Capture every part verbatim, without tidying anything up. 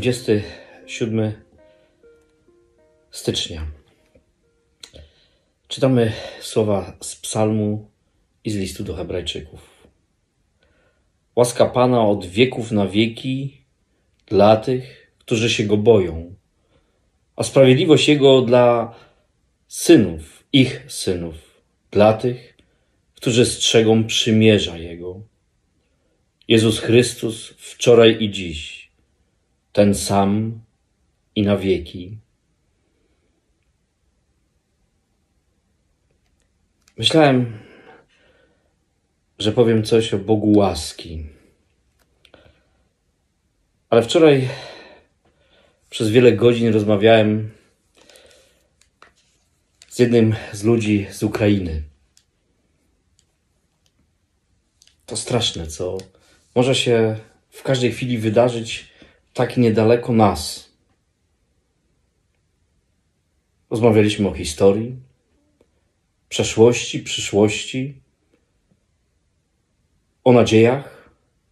dwudziestego siódmego stycznia. Czytamy słowa z psalmu i z listu do Hebrajczyków. Łaska Pana od wieków na wieki dla tych, którzy się Go boją, a sprawiedliwość Jego dla synów, ich synów, dla tych, którzy strzegą przymierza Jego. Jezus Chrystus wczoraj i dziś, ten sam i na wieki. Myślałem, że powiem coś o Bogu łaski. Ale wczoraj przez wiele godzin rozmawiałem z jednym z ludzi z Ukrainy. To straszne, co może się w każdej chwili wydarzyć tak niedaleko nas. Rozmawialiśmy o historii, przeszłości, przyszłości, o nadziejach,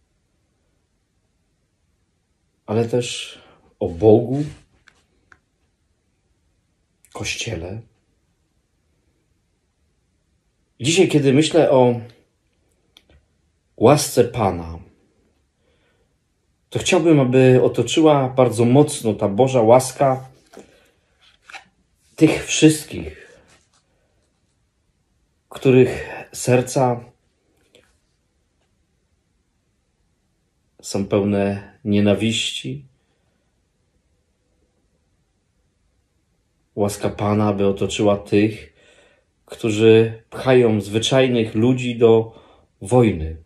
ale też o Bogu, Kościele. Dzisiaj, kiedy myślę o łasce Pana, to chciałbym, aby otoczyła bardzo mocno ta Boża łaska tych wszystkich, których serca są pełne nienawiści. Łaska Pana, aby otoczyła tych, którzy pchają zwyczajnych ludzi do wojny.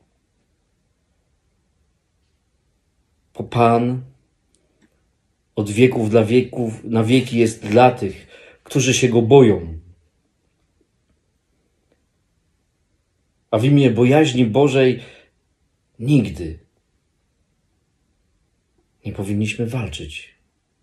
Bo Pan od wieków dla wieków na wieki jest dla tych, którzy się Go boją. A w imię bojaźni Bożej nigdy nie powinniśmy walczyć.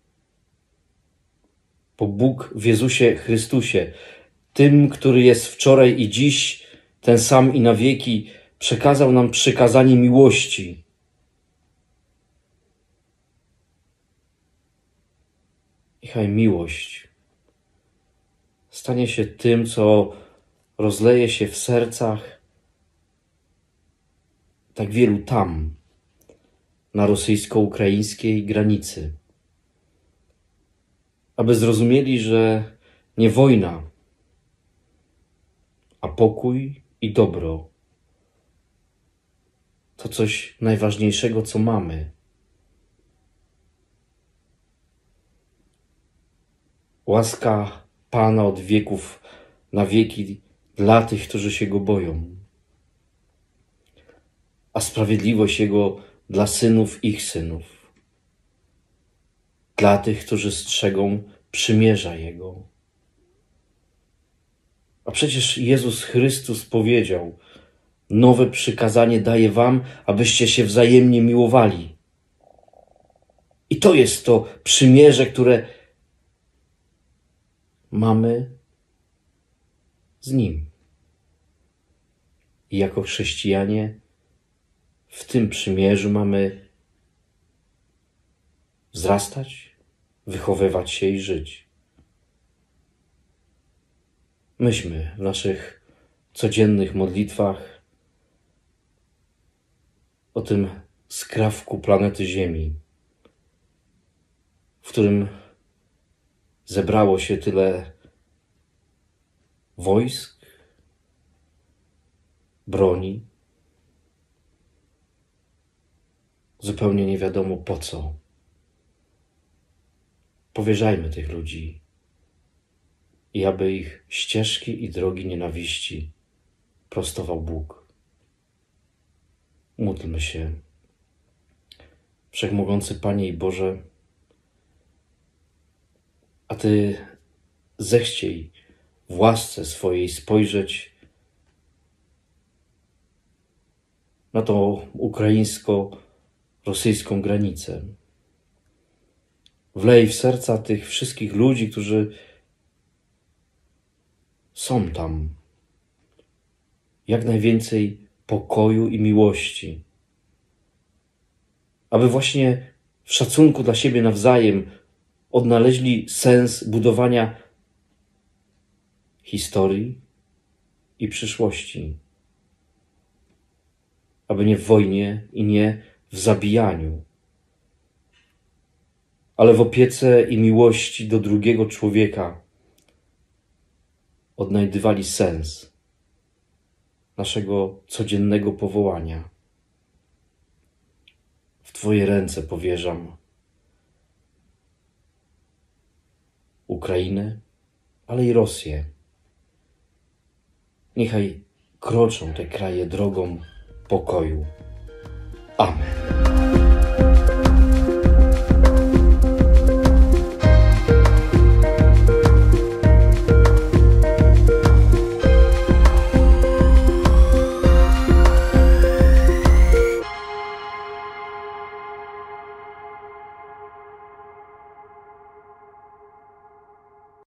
Bo Bóg w Jezusie Chrystusie, tym, który jest wczoraj i dziś, ten sam i na wieki, przekazał nam przykazanie miłości. Niechaj miłość stanie się tym, co rozleje się w sercach tak wielu tam, na rosyjsko-ukraińskiej granicy. Aby zrozumieli, że nie wojna, a pokój i dobro to coś najważniejszego, co mamy. Łaska Pana od wieków na wieki dla tych, którzy się Go boją, a sprawiedliwość Jego dla synów ich synów, dla tych, którzy strzegą przymierza Jego. A przecież Jezus Chrystus powiedział: nowe przykazanie daję wam, abyście się wzajemnie miłowali. I to jest to przymierze, które mamy z Nim. I jako chrześcijanie w tym przymierzu mamy wzrastać, wychowywać się i żyć. Myślmy w naszych codziennych modlitwach o tym skrawku planety Ziemi, w którym zebrało się tyle wojsk, broni, zupełnie nie wiadomo po co. Powierzajmy tych ludzi i aby ich ścieżki i drogi nienawiści prostował Bóg. Módlmy się. Wszechmogący Panie i Boże, a Ty zechciej w łasce swojej spojrzeć na tą ukraińsko-rosyjską granicę. Wlej w serca tych wszystkich ludzi, którzy są tam, jak najwięcej pokoju i miłości, aby właśnie w szacunku dla siebie nawzajem odnaleźli sens budowania historii i przyszłości, aby nie w wojnie i nie w zabijaniu, ale w opiece i miłości do drugiego człowieka odnajdywali sens naszego codziennego powołania. W Twoje ręce powierzam Ukrainę, ale i Rosję. Niechaj kroczą te kraje drogą pokoju. Amen.